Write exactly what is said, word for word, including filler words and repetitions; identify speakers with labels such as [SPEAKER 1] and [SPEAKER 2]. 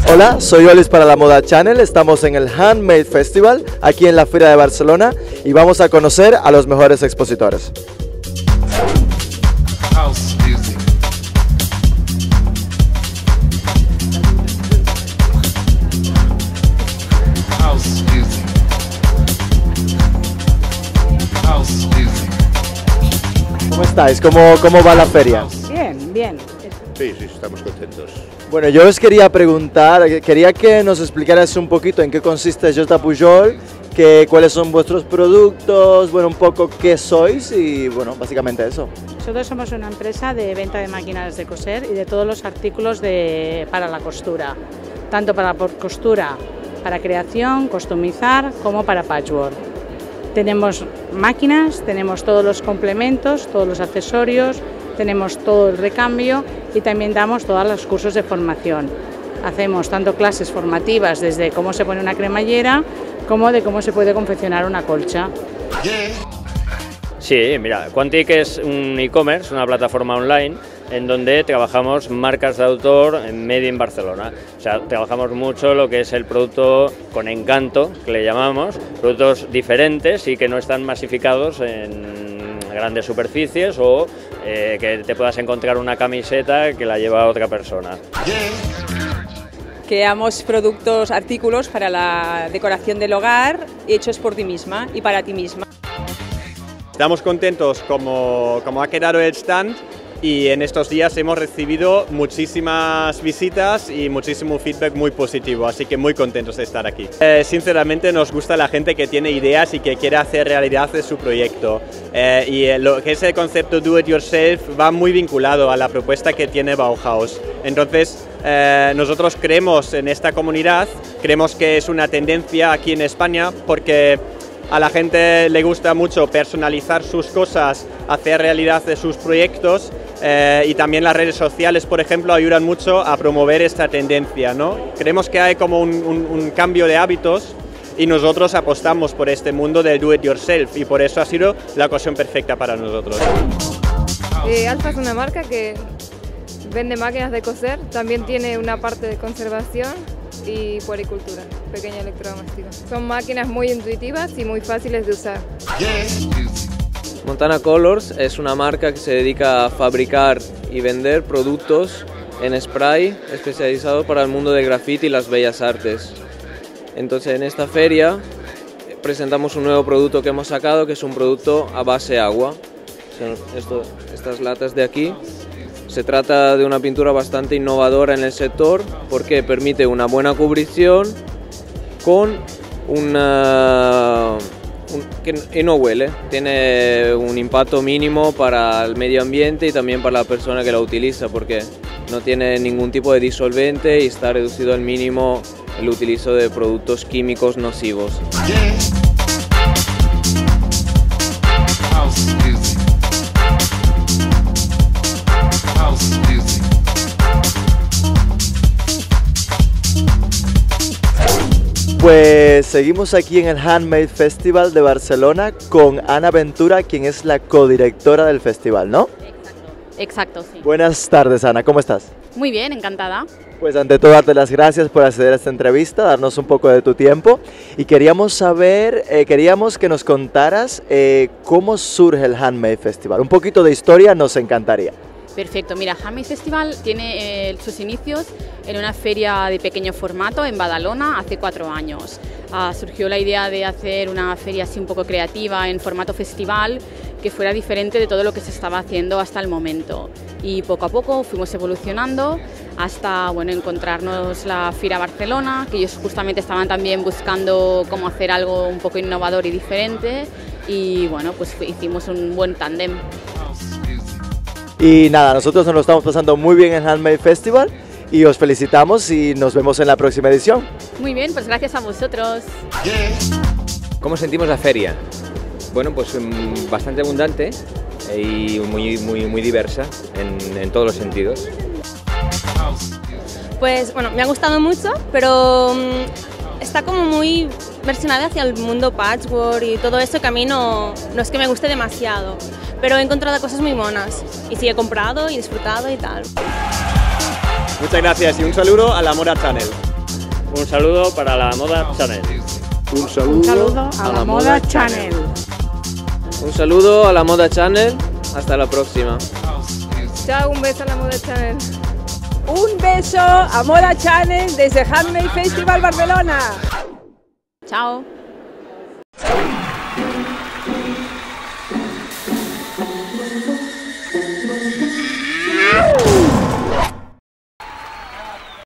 [SPEAKER 1] Hola, soy Olis para La Moda Channel, estamos en el Handmade Festival, aquí en la Feria de Barcelona, y vamos a conocer a los mejores expositores.
[SPEAKER 2] House music. House music. House music.
[SPEAKER 1] ¿Cómo estáis? ¿Cómo, cómo va la feria?
[SPEAKER 3] Bien, bien.
[SPEAKER 4] Sí, sí, estamos contentos.
[SPEAKER 1] Bueno, yo os quería preguntar, quería que nos explicaras un poquito en qué consiste J. Pujol, que, cuáles son vuestros productos, bueno, un poco qué sois y, bueno, básicamente eso.
[SPEAKER 3] Nosotros somos una empresa de venta de máquinas de coser y de todos los artículos de, para la costura, tanto para por costura, para creación, customizar, como para patchwork. Tenemos máquinas, tenemos todos los complementos, todos los accesorios, tenemos todo el recambio y también damos todos los cursos de formación. Hacemos tanto clases formativas desde cómo se pone una cremallera como de cómo se puede confeccionar una colcha.
[SPEAKER 5] Sí, mira, Quantic es un e-commerce, una plataforma online en donde trabajamos marcas de autor en Made in Barcelona. O sea, trabajamos mucho lo que es el producto con encanto, que le llamamos, productos diferentes y que no están masificados en grandes superficies o eh, que te puedas encontrar una camiseta que la lleva otra persona.
[SPEAKER 6] Creamos productos, artículos para la decoración del hogar hechos por ti misma y para ti misma.
[SPEAKER 7] Estamos contentos como, como ha quedado el stand y en estos días hemos recibido muchísimas visitas y muchísimo feedback muy positivo, así que muy contentos de estar aquí. Eh, sinceramente nos gusta la gente que tiene ideas y que quiere hacer realidad de su proyecto eh, y lo que es el concepto do it yourself va muy vinculado a la propuesta que tiene Bauhaus. Entonces eh, nosotros creemos en esta comunidad, creemos que es una tendencia aquí en España porque a la gente le gusta mucho personalizar sus cosas, hacer realidad de sus proyectos eh, y también las redes sociales, por ejemplo, ayudan mucho a promover esta tendencia, ¿no? Creemos que hay como un, un, un cambio de hábitos y nosotros apostamos por este mundo del do it yourself y por eso ha sido la ocasión perfecta para nosotros.
[SPEAKER 8] Eh, Alfa es una marca que vende máquinas de coser, también tiene una parte de conservación y puericultura, pequeña electrodoméstica. Son máquinas muy intuitivas y muy fáciles de usar.
[SPEAKER 9] Montana Colors es una marca que se dedica a fabricar y vender productos en spray especializados para el mundo del graffiti y las bellas artes. Entonces en esta feria presentamos un nuevo producto que hemos sacado, que es un producto a base de agua. Son esto, estas latas de aquí. Se trata de una pintura bastante innovadora en el sector porque permite una buena cubrición con una... Un, que, que no huele, tiene un impacto mínimo para el medio ambiente y también para la persona que la utiliza porque no tiene ningún tipo de disolvente y está reducido al mínimo el utilizo de productos químicos nocivos.
[SPEAKER 1] Pues seguimos aquí en el Handmade Festival de Barcelona con Ana Ventura, quien es la codirectora del festival, ¿no?
[SPEAKER 10] Exacto, sí.
[SPEAKER 1] Buenas tardes, Ana, ¿cómo estás?
[SPEAKER 10] Muy bien, encantada.
[SPEAKER 1] Pues ante todo darte las gracias por acceder a esta entrevista, darnos un poco de tu tiempo y queríamos saber, eh, queríamos que nos contaras eh, cómo surge el Handmade Festival. Un poquito de historia nos encantaría.
[SPEAKER 10] Perfecto, mira, Handmade Festival tiene eh, sus inicios en una feria de pequeño formato en Badalona hace cuatro años. Uh, surgió la idea de hacer una feria así un poco creativa en formato festival que fuera diferente de todo lo que se estaba haciendo hasta el momento. Y poco a poco fuimos evolucionando hasta bueno, encontrarnos la Fira Barcelona, que ellos justamente estaban también buscando cómo hacer algo un poco innovador y diferente y bueno, pues hicimos un buen tándem.
[SPEAKER 1] Y nada, nosotros nos lo estamos pasando muy bien en Handmade Festival y os felicitamos y nos vemos en la próxima edición.
[SPEAKER 10] Muy bien, pues gracias a vosotros.
[SPEAKER 11] ¿Cómo sentimos la feria? Bueno, pues bastante abundante y muy, muy, muy diversa en, en todos los sentidos.
[SPEAKER 12] Pues bueno, me ha gustado mucho, pero está como muy versionada hacia el mundo patchwork y todo eso que a mí no, no es que me guste demasiado, pero he encontrado cosas muy monas y sí he comprado y disfrutado y tal.
[SPEAKER 7] Muchas gracias y un saludo a La Moda Channel.
[SPEAKER 5] Un saludo para la Moda Channel.
[SPEAKER 13] Un saludo,
[SPEAKER 3] Un saludo a, a la, la Moda, Moda Channel. Channel.
[SPEAKER 9] Un saludo a la Moda Channel. Hasta la próxima.
[SPEAKER 8] Chao, un beso a la Moda Channel.
[SPEAKER 14] Un beso a Moda Channel desde Handmade Festival Barcelona.
[SPEAKER 10] Chao.